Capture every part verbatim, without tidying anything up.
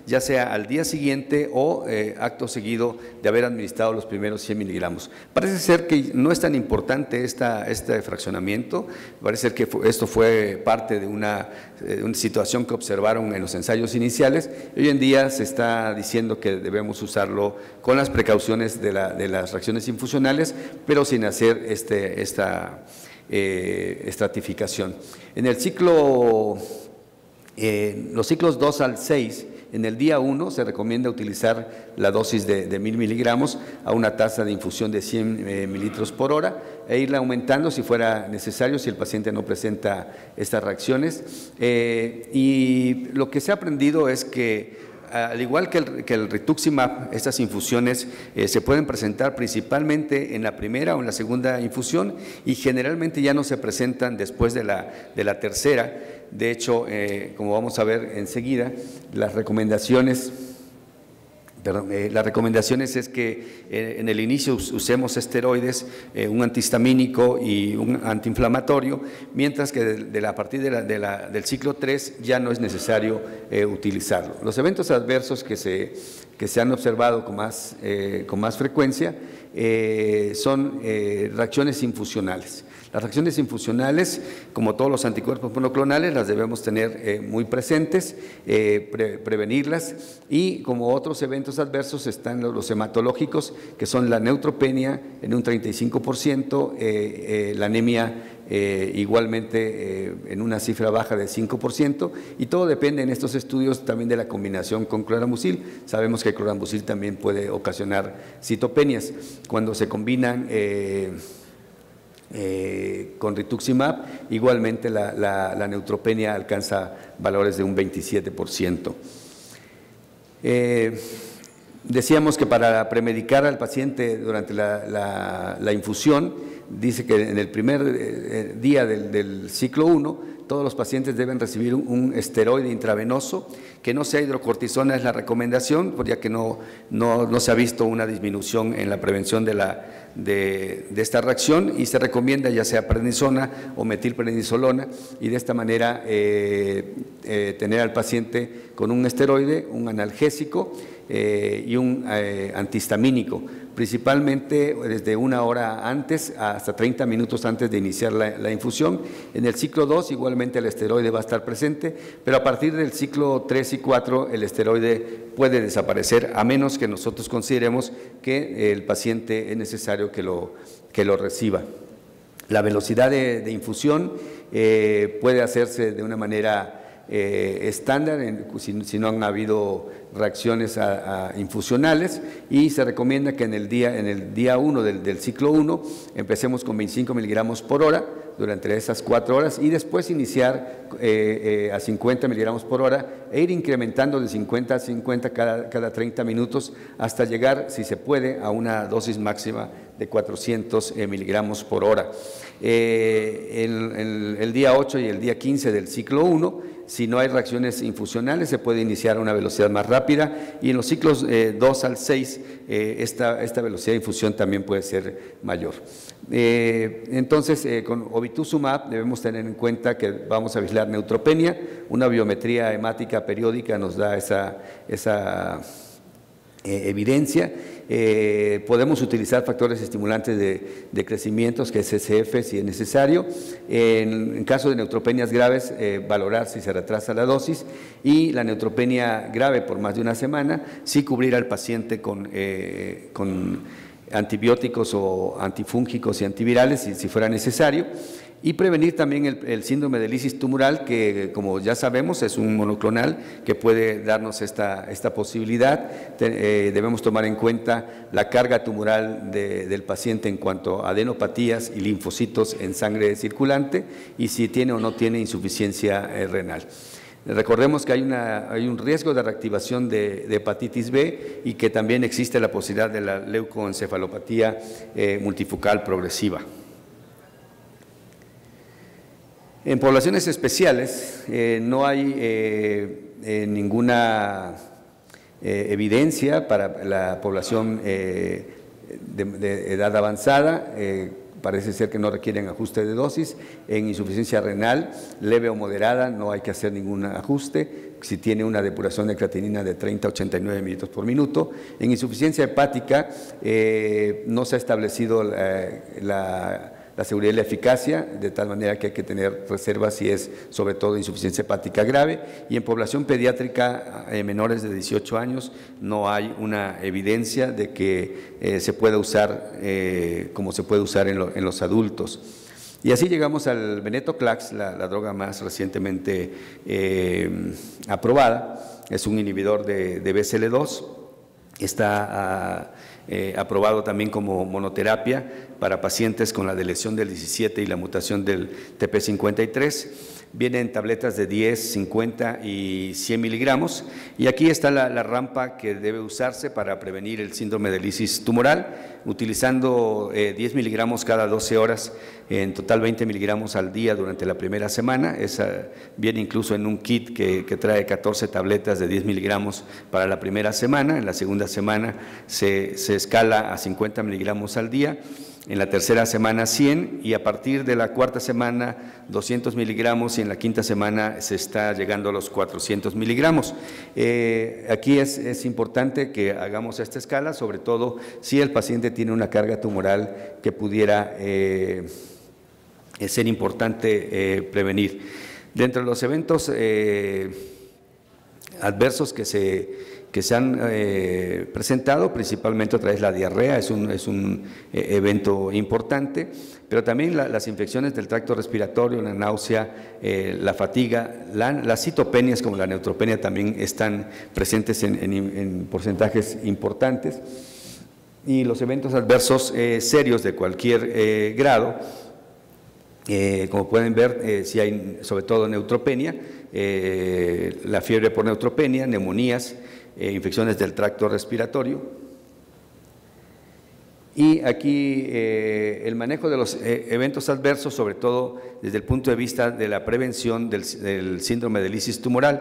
ya sea al día siguiente o eh, acto seguido de haber administrado los primeros cien miligramos. Parece ser que no es tan importante esta, este fraccionamiento, parece ser que esto fue parte de una, eh, una situación que observaron en los ensayos iniciales. Hoy en día se está diciendo que debemos usarlo con las precauciones de, la, de las reacciones infusionales, pero sin hacer este, esta eh, estratificación. En el ciclo, eh, los ciclos dos al seis, en el día uno se recomienda utilizar la dosis de, de mil miligramos a una tasa de infusión de cien eh, mililitros por hora e irla aumentando si fuera necesario, si el paciente no presenta estas reacciones. Eh, y lo que se ha aprendido es que al igual que el, que el rituximab, estas infusiones eh, se pueden presentar principalmente en la primera o en la segunda infusión y generalmente ya no se presentan después de la, de la tercera. De hecho, eh, como vamos a ver enseguida, las recomendaciones… Perdón, eh, las recomendaciones es que eh, en el inicio usemos esteroides, eh, un antihistamínico y un antiinflamatorio, mientras que de, de la, a partir de la, de la, del ciclo tres ya no es necesario eh, utilizarlo. Los eventos adversos que se, que se han observado con más, eh, con más frecuencia eh, son eh, reacciones infusionales. Las reacciones infusionales, como todos los anticuerpos monoclonales, las debemos tener eh, muy presentes, eh, pre prevenirlas, y como otros eventos adversos están los, los hematológicos, que son la neutropenia en un treinta y cinco por ciento, eh, eh, la anemia eh, igualmente eh, en una cifra baja de cinco por ciento, y todo depende en estos estudios también de la combinación con clorambucil. Sabemos que el clorambucil también puede ocasionar citopenias. Cuando se combinan eh, Eh, con rituximab, igualmente la, la, la neutropenia alcanza valores de un veintisiete por ciento. Eh, decíamos que para premedicar al paciente durante la, la, la infusión, dice que en el primer eh, día del, del ciclo uno, todos los pacientes deben recibir un, un esteroide intravenoso, que no sea hidrocortisona es la recomendación, ya que no, no, no se ha visto una disminución en la prevención de, la, de, de esta reacción, y se recomienda ya sea prednisona o metilprednisolona, y de esta manera eh, eh, tener al paciente con un esteroide, un analgésico eh, y un eh, antihistamínico, principalmente desde una hora antes hasta treinta minutos antes de iniciar la, la infusión. En el ciclo dos igualmente el esteroide va a estar presente, pero a partir del ciclo tres y cuatro el esteroide puede desaparecer, a menos que nosotros consideremos que el paciente es necesario que lo, que lo reciba. La velocidad de, de infusión eh, puede hacerse de una manera Eh, estándar, en, si, si no han habido reacciones a, a infusionales, y se recomienda que en el día en el día uno del, del ciclo uno empecemos con veinticinco miligramos por hora durante esas cuatro horas, y después iniciar eh, eh, a cincuenta miligramos por hora e ir incrementando de cincuenta a cincuenta cada, cada treinta minutos hasta llegar, si se puede, a una dosis máxima de cuatrocientos eh, miligramos por hora. Eh, el, el, el día ocho y el día quince del ciclo uno, si no hay reacciones infusionales, se puede iniciar a una velocidad más rápida, y en los ciclos eh, dos al seis eh, esta, esta velocidad de infusión también puede ser mayor. Eh, entonces, eh, con obituzumab debemos tener en cuenta que vamos a vigilar neutropenia, una biometría hemática periódica nos da esa, esa eh, evidencia. Eh, podemos utilizar factores estimulantes de, de crecimientos, que es C S F, si es necesario. En, en caso de neutropenias graves, eh, valorar si se retrasa la dosis, y la neutropenia grave por más de una semana, sí cubrir al paciente con, eh, con antibióticos o antifúngicos y antivirales, si, si fuera necesario. Y prevenir también el, el síndrome de lisis tumoral, que como ya sabemos es un monoclonal que puede darnos esta, esta posibilidad. Te, eh, debemos tomar en cuenta la carga tumoral de, del paciente en cuanto a adenopatías y linfocitos en sangre circulante, y si tiene o no tiene insuficiencia eh, renal. Recordemos que hay, una, hay un riesgo de reactivación de, de hepatitis B, y que también existe la posibilidad de la leucoencefalopatía eh, multifocal progresiva. En poblaciones especiales eh, no hay eh, eh, ninguna eh, evidencia para la población eh, de, de edad avanzada, eh, parece ser que no requieren ajuste de dosis. En insuficiencia renal leve o moderada no hay que hacer ningún ajuste, si tiene una depuración de creatinina de treinta a ochenta y nueve mililitros por minuto. En insuficiencia hepática eh, no se ha establecido eh, la, la seguridad y la eficacia, de tal manera que hay que tener reservas si es sobre todo insuficiencia hepática grave. Y en población pediátrica eh, menores de dieciocho años no hay una evidencia de que eh, se pueda usar eh, como se puede usar en, lo, en los adultos. Y así llegamos al venetoclax, la, la droga más recientemente eh, aprobada. Es un inhibidor de, de B C L dos, está a, Eh, aprobado también como monoterapia para pacientes con la deleción del diecisiete y la mutación del T P cincuenta y tres. Viene en tabletas de diez, cincuenta y cien miligramos, y aquí está la, la rampa que debe usarse para prevenir el síndrome de lisis tumoral, utilizando eh, diez miligramos cada doce horas, en total veinte miligramos al día durante la primera semana. Esa viene incluso en un kit que, que trae catorce tabletas de diez miligramos para la primera semana. En la segunda semana se, se escala a cincuenta miligramos al día. En la tercera semana cien, y a partir de la cuarta semana doscientos miligramos, y en la quinta semana se está llegando a los cuatrocientos miligramos. Eh, aquí es, es importante que hagamos esta escala, sobre todo si el paciente tiene una carga tumoral que pudiera eh, ser importante eh, prevenir. Dentro de los eventos eh, adversos que se que se han eh, presentado, principalmente otra vez la diarrea, es un, es un eh, evento importante, pero también la, las infecciones del tracto respiratorio, la náusea, eh, la fatiga, la, las citopenias como la neutropenia también están presentes en, en, en porcentajes importantes, y los eventos adversos eh, serios de cualquier eh, grado, eh, como pueden ver, eh, si hay sobre todo neutropenia, eh, la fiebre por neutropenia, neumonías, Eh, infecciones del tracto respiratorio. Y aquí eh, el manejo de los eh, eventos adversos, sobre todo desde el punto de vista de la prevención del, del síndrome de lisis tumoral.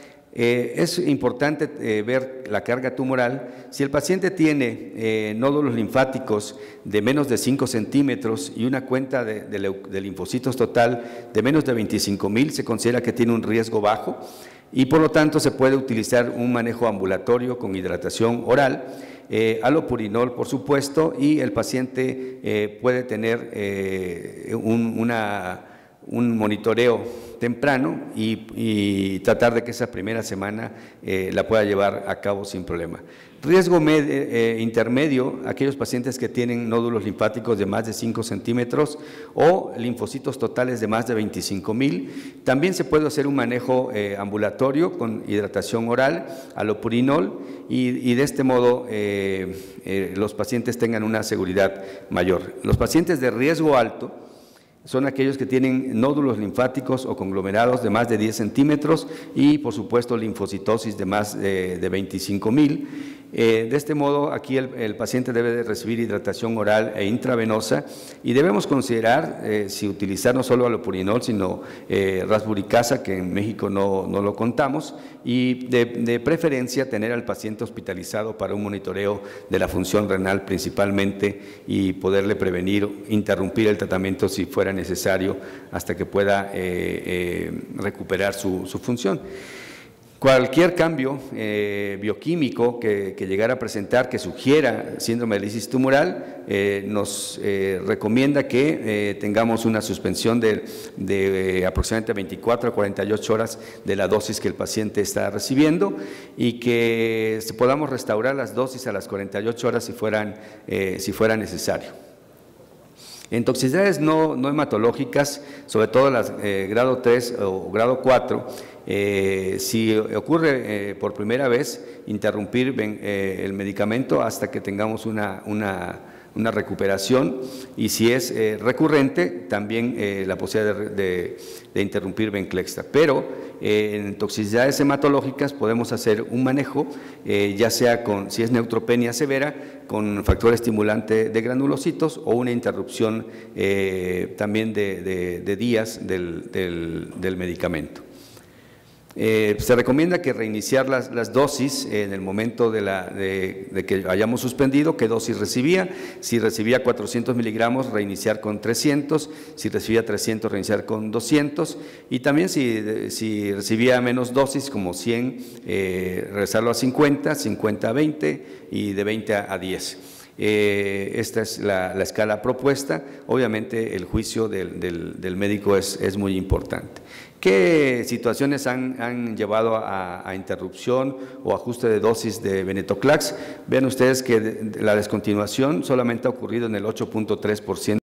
Eh, es importante eh, ver la carga tumoral. Si el paciente tiene eh, nódulos linfáticos de menos de cinco centímetros y una cuenta de, de, de linfocitos total de menos de veinticinco mil, se considera que tiene un riesgo bajo, y por lo tanto se puede utilizar un manejo ambulatorio con hidratación oral, eh, alopurinol por supuesto, y el paciente eh, puede tener eh, un, una, un monitoreo temprano y, y tratar de que esa primera semana eh, la pueda llevar a cabo sin problema. Riesgo med, eh, intermedio, aquellos pacientes que tienen nódulos linfáticos de más de cinco centímetros o linfocitos totales de más de veinticinco mil. También se puede hacer un manejo eh, ambulatorio con hidratación oral, alopurinol, y, y de este modo eh, eh, los pacientes tengan una seguridad mayor. Los pacientes de riesgo alto son aquellos que tienen nódulos linfáticos o conglomerados de más de diez centímetros y, por supuesto, linfocitosis de más de, de veinticinco mil. Eh, de este modo, aquí el, el paciente debe de recibir hidratación oral e intravenosa, y debemos considerar eh, si utilizar no solo alopurinol, sino eh, rasburicasa, que en México no, no lo contamos, y de, de preferencia tener al paciente hospitalizado para un monitoreo de la función renal principalmente, y poderle prevenir, interrumpir el tratamiento si fuera necesario hasta que pueda eh, eh, recuperar su, su función. Cualquier cambio eh, bioquímico que, que llegara a presentar que sugiera síndrome de lisis tumoral eh, nos eh, recomienda que eh, tengamos una suspensión de, de eh, aproximadamente veinticuatro a cuarenta y ocho horas de la dosis que el paciente está recibiendo, y que podamos restaurar las dosis a las cuarenta y ocho horas si, fueran, eh, si fuera necesario. En toxicidades no, no hematológicas, sobre todo las eh, grado tres o grado cuatro, eh, si ocurre eh, por primera vez, interrumpir ven, eh, el medicamento hasta que tengamos una, una, una recuperación, y si es eh, recurrente, también eh, la posibilidad de, de, de interrumpir Venclexta. Pero eh, en toxicidades hematológicas podemos hacer un manejo, eh, ya sea con, si es neutropenia severa, con factor estimulante de granulocitos, o una interrupción eh, también de, de, de días del, del, del medicamento. Eh, se recomienda que reiniciar las, las dosis en el momento de, la, de, de que hayamos suspendido, qué dosis recibía. Si recibía cuatrocientos miligramos, reiniciar con trescientos, si recibía trescientos, reiniciar con doscientos, y también si, si recibía menos dosis, como cien, eh, regresarlo a cincuenta, cincuenta a veinte y de veinte a diez. Eh, esta es la, la escala propuesta. Obviamente el juicio del, del, del médico es, es muy importante. ¿Qué situaciones han, han llevado a, a interrupción o ajuste de dosis de venetoclax? Vean ustedes que la descontinuación solamente ha ocurrido en el ocho punto tres por ciento.